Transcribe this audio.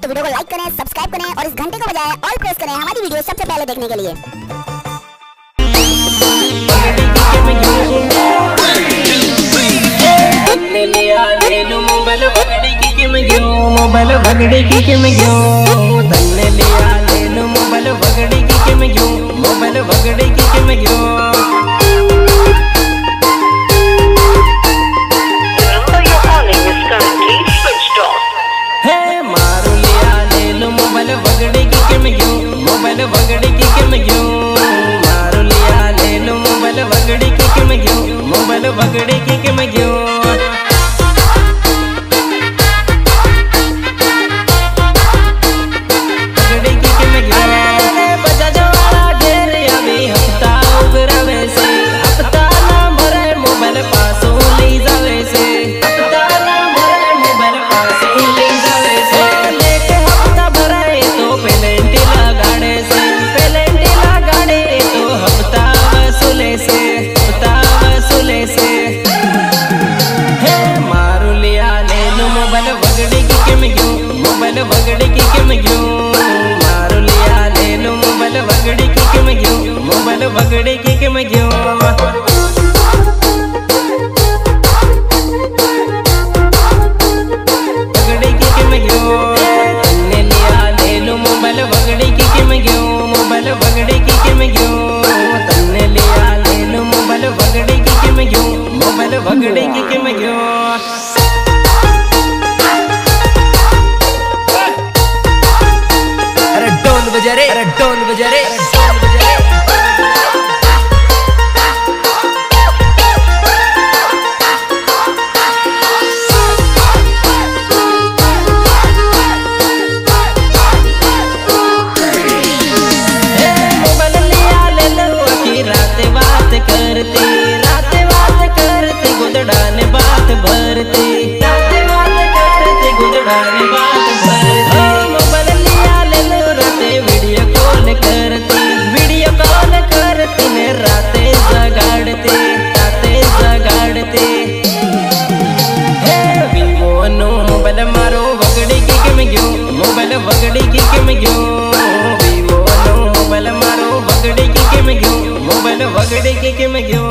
तो वीडियो को लाइक करें, सब्सक्राइब करें और इस घंटे को बजाएं ऑल प्रेस करें हमारी वीडियो सबसे पहले देखने के लिए। मोबाइल भगड़ी की किम क्यों तन्ने लिया ले लो मोबाइल भगड़ी की किम क्यों मोबाइल भगड़ी की किम क्यों मारू लिया ले लो मोबाइल भगड़ी की किम क्यों मोबाइल भगड़ी की किम क्यों मारू लिया ले लो मोबाइल भगड़ी की किम क्यों मोबाइल भगड़ी की किम क्यों भगड़ी की किम क्यों मारू लिया ले लो मोबाइल भगड़ी की किम क्यों मोबाइल भगड़ी की किम क्यों भगड़ी की किम क्यों तन्ने लिया ले लो मोबाइल भगड़ी की किम क्यों मोबाइल भगड़ी की किम क्यों तन्ने लिया ले लो मोबाइल भगड़ी की किम क्यों मोबाइल भगड़ी की किम क्यों अरे ढोल बजा रे अरे ढोल बजा रे मोबाइल लिया ले लो की रातें बात करती गुदड़ाने बात भरती रातें बात करती गुदड़ाने बात भरती मोबाइल लिया ले लो रातें वीडियो कॉल करती ने रातें जगाड़ती वीवो नो मोबाइल मारो भगड़ी की किम क्यों मोबाइल भगड़ी की किम क्यों वीवो नो मोबाइल मारो भगड़ी की किम क्यों मोबाइल भगड़ी की किम क्यों